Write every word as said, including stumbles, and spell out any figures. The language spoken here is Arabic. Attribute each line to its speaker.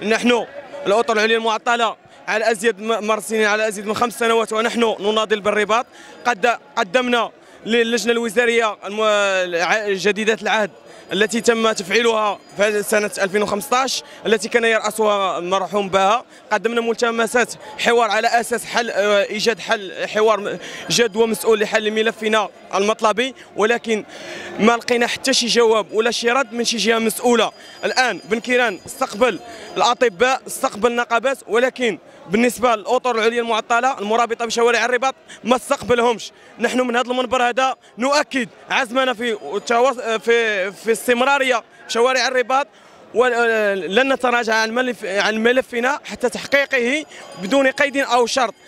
Speaker 1: نحن الأطر العليا المعطلة على أزيد مر سنين، على أزيد من خمس سنوات ونحن نناضل بالرباط. قد قدمنا للجنة الوزارية جديدة العهد التي تم تفعيلها في سنة ألفين وخمسة عشر التي كان يرأسها المرحوم باها. قدمنا ملتمسات حوار على أساس حل إيجاد حل حوار جاد ومسؤول لحل ملفنا المطلبي، ولكن ما لقينا حتى شي جواب ولا شي رد من شي جهة مسؤولة. الآن بنكيران استقبل الأطباء، استقبل النقابات، ولكن بالنسبه للاطر العليا المعطله المرابطه بشوارع الرباط ما استقبلهمش. نحن من هذا المنبر هذا نؤكد عزمنا في في في استمراريه شوارع الرباط، ولن نتراجع عن ملف عن ملفنا حتى تحقيقه بدون قيد او شرط.